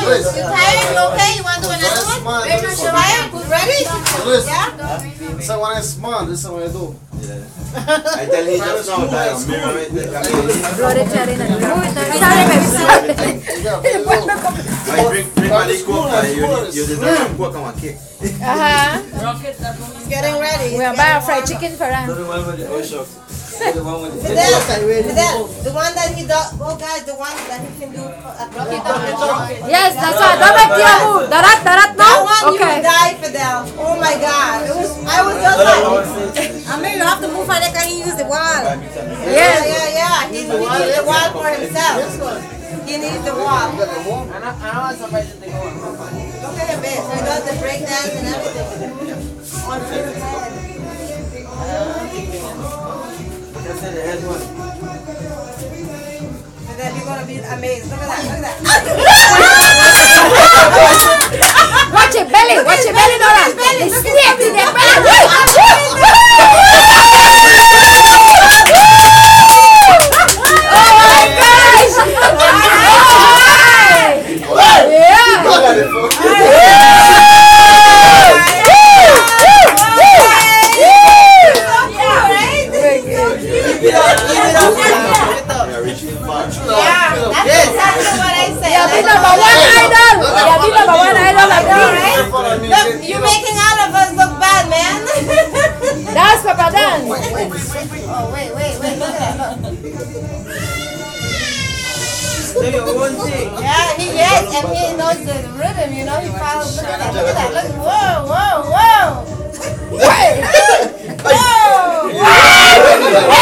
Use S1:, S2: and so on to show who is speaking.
S1: You tired? You okay? You want to do another one? You tired? Ready? Yeah?
S2: Essa one is small, this one I do.
S3: I tell him just now that mirror right there. Bring my leg cook. You deserve some pork on my cake.
S1: Getting ready.
S4: We'll buy a fried chicken for them.
S1: Fidel, the one that he does, oh guys, the one that he can do
S4: Yes, that's right. Don't make your move. Darat,
S1: that
S4: no?
S1: one you
S4: Okay.
S1: will die, Fidel. Oh my God. I was just like, I mean, you have to move for that guy, he use the wall.
S4: Yes.
S1: Yeah. He needs the wall for himself. He needs the wall. Look at him, babe. He does the break dance and everything. On his head. Then you're gonna be amazed. Look at that.
S4: Watch your belly. Watch your belly, Dora. It's stiff in their belly. Oh my gosh.
S1: Look, you're making all of us look bad, man.
S4: That's Papa Dan.
S1: Oh, wait. Look at that. Yeah, he is, and he knows the rhythm, you know. He follows. Look at that. Look. Whoa. Whoa.